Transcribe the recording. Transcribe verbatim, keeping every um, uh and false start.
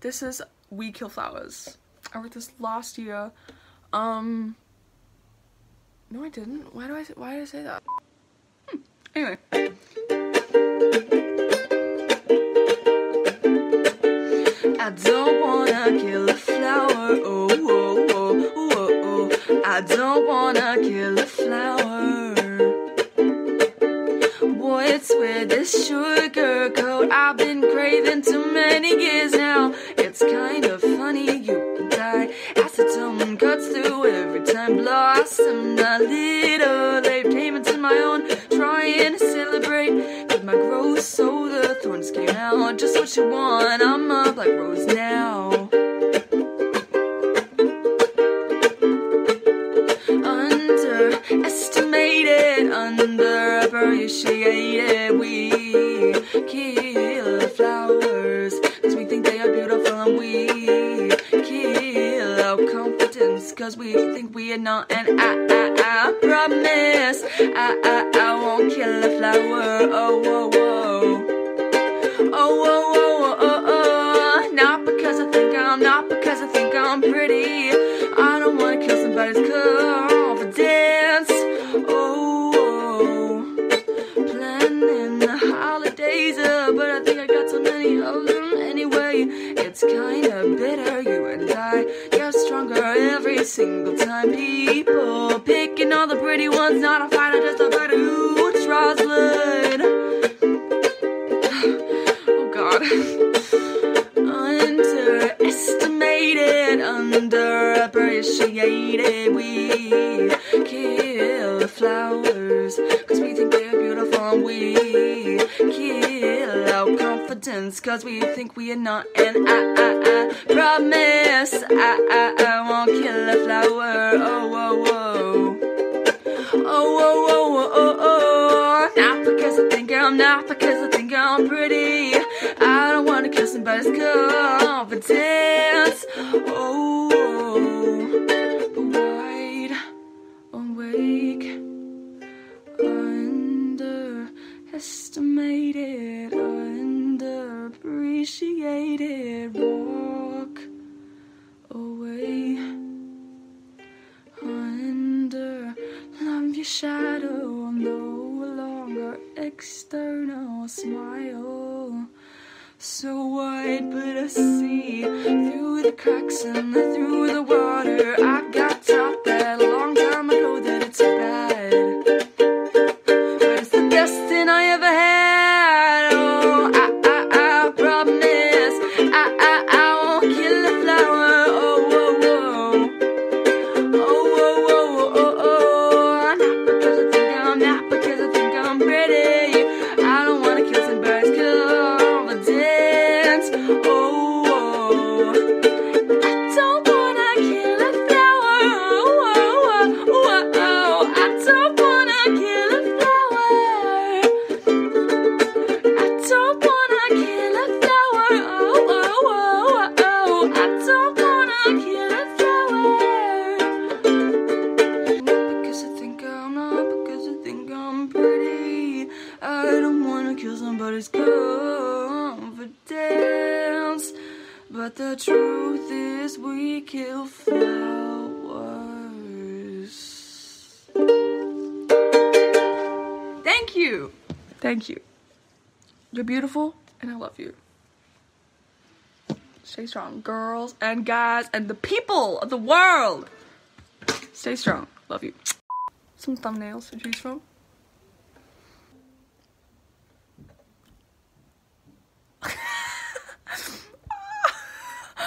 this is We Kill Flowers. I wrote this last year. Um, no I didn't. Why do I, why did I say that? Hmm. Anyway. I don't wanna kill a flower, oh, oh, oh, oh, oh. I don't wanna kill a flower. Boy, it's with this sugar coat I've been craving too many years now. It's kind of funny, you die. Acetone cuts through every time blossomed. A little late payment to my own, trying to celebrate with my growth, so the thorns came out. Just what you want, I'm a black rose now. Underestimated, underappreciated, we kill flowers cause we think they are beautiful, and we kill our confidence cause we think we are not. And I, I, I promise I, I, I won't kill a flower. Oh, whoa, whoa. Oh, whoa, whoa, oh, oh. Not because I think I'm, not because I think I'm pretty. I don't wanna kill somebody's confidence. Oh, planning the holidays, uh, but I think I got so many of them anyway. It's kinda bitter, you and I get stronger every single time. People picking all the pretty ones, not a fighter, just a fighter who draws blood. Oh God. Underestimated, underappreciated, we kill flowers cause we think they're beautiful, and we kill our confidence cause we think we are not. And I, I, I promise I, I, I won't kill a flower. Oh, whoa, whoa. Oh, whoa, whoa, whoa, oh, oh. Not because I think I'm, not because I think I'm pretty. I don't wanna kill somebody's confidence. Oh, but wide awake, underestimated, underappreciated, walk away under, love your shadow, no longer external smile. So wide, but I see through the cracks and through the water. I got taught that a long time ago that it's bad, but it's the best thing I ever had. Oh, I, I, I promise I, I, I won't kill a flower. Oh, whoa, whoa. Oh, whoa, whoa, oh, oh. Not because I think I'm, not because I think I'm pretty. I don't wanna kill somebody's confidence. Oh, oh, I don't wanna kill a flower. Oh, oh, oh, oh, I don't wanna kill a flower. I don't wanna kill a flower. Oh, oh, oh, oh, I don't wanna kill a flower. Not because I think I'm, not because I think I'm pretty. I don't wanna kill somebody's confidence. But the truth is we kill flowers. Thank you. Thank you. You're beautiful and I love you. Stay strong, girls and guys and the people of the world. Stay strong. Love you. Some thumbnails to choose from.